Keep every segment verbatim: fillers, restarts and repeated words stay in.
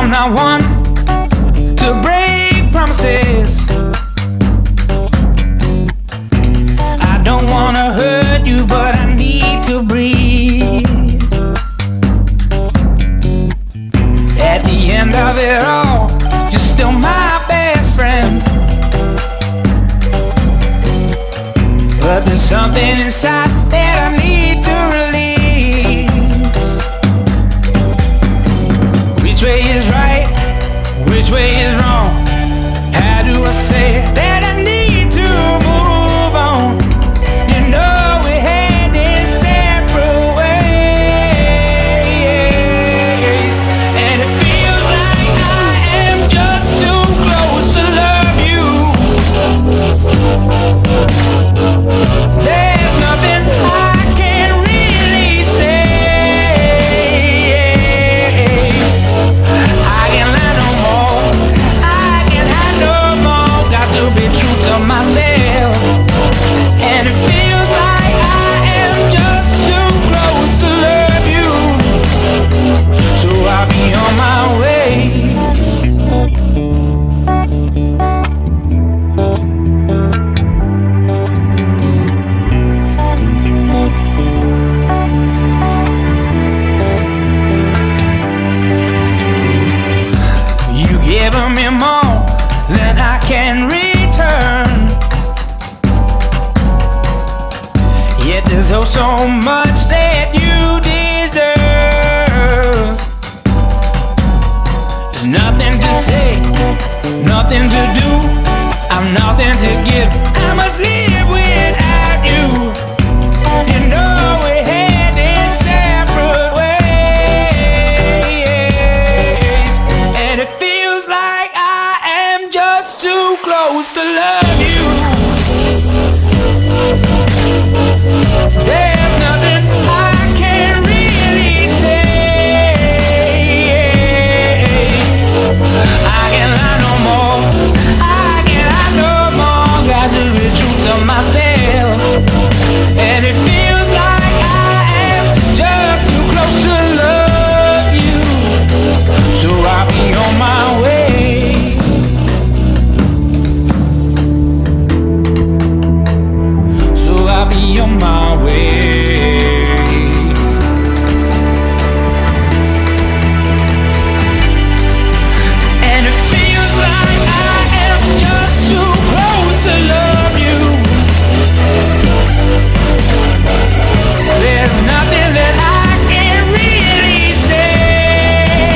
I'm not one to break promises. I don't wanna hurt you, but I need to breathe. At the end of it all, you're still my best friend. But there's something inside that I need to release. Which way is right? Which way is wrong? How do I say that I need to move on? You know we headed separate ways, and it feels like I am just too close to love you. There's nothing I can really say. I can't lie no more, I can't hide no more. Got to be true to myself, and it feels like I am just too close to love you. So I'll be on my way. You giving me more than I can return, yet there's oh so much that you deserve. There's nothing to say, nothing to do, I'm nothing to give. I must live without you. You know we're headed separate ways, and it feels like I am just too close to love you. There's nothing I can really say. I can't lie no more, I can't lie no more. Got to be true to myself, and it feels like I am just too close to love you. So I'll be on my way. So I'll be on my way. And it feels like I am just too close to love you. There's nothing that I can really say.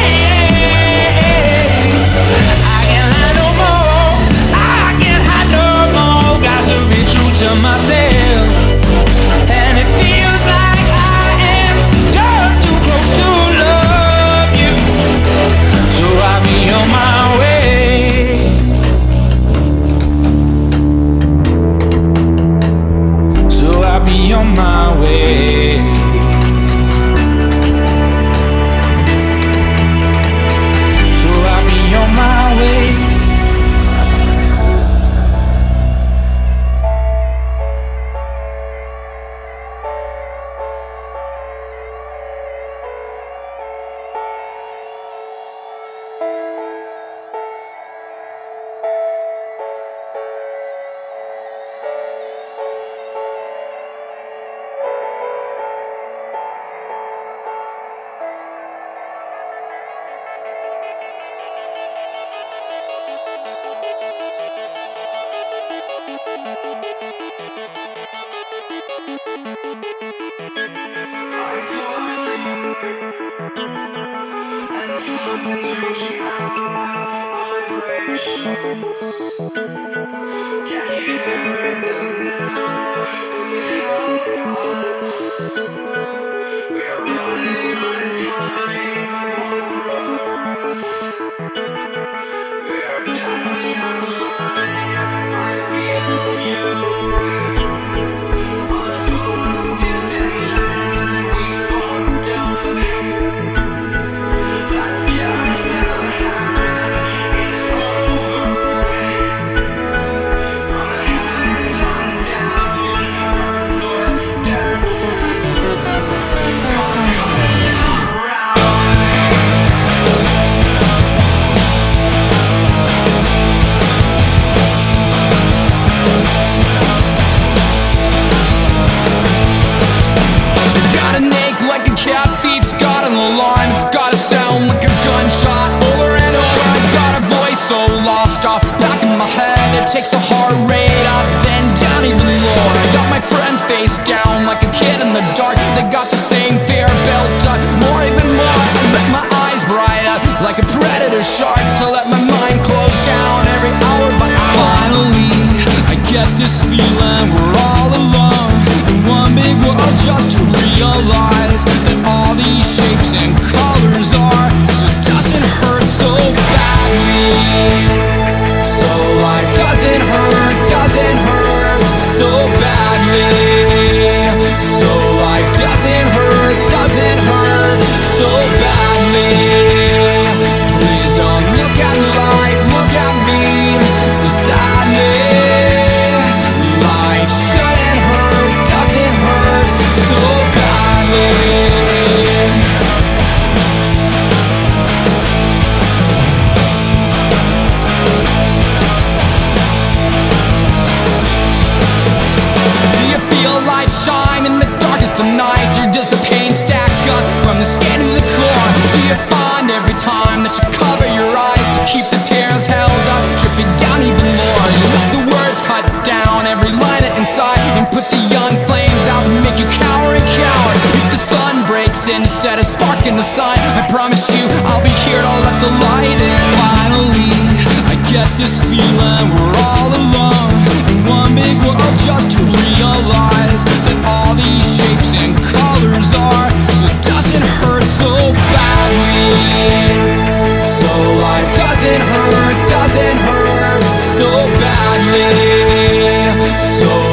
I can't lie no more, I can't hide no more. Got to be true to myself, and it feels like I am just too close to love you. So I'll be on my way. So I'll be on my way. So I'll be on my way. And something's reaching out, vibrations. Can you hear them now? Please help us. We are running out of time, one cross. We are definitely online. I feel you. On a fourth distant land, we fall down. Let's get ourselves a hand. It's over. From the heavens on down, our footsteps. Cause you're around. takes the heart rate up, then down even lower. I got my friends face down like a kid in the dark. They got the same fear built up, more even more. I let my eyes bright up like a predator shark, to let my mind close down every hour by hour. Finally, I get this feeling we're all alone in one big world, just to realize that all these shapes and colors are, so it doesn't hurt so badly. So life doesn't hurt, doesn't hurt so badly. So life doesn't hurt, doesn't hurt so badly. Please don't look at life, look at me so sadly. Life shouldn't hurt, doesn't hurt so badly. Shine in the darkest of nights, or does the pain stack up from the skin to the core? Do you find every time that you cover your eyes to keep the tears held up, dripping down even more? You let the words cut down every line inside and put the young flames out and make you cower and cower. If the sun breaks in instead of sparking the sign, I promise you I'll be here to let the light in. Finally, I get this feeling we're all alone in one big world, just to realize that all these shapes and colors are, so it doesn't hurt so badly. So life doesn't hurt, doesn't hurt so badly. So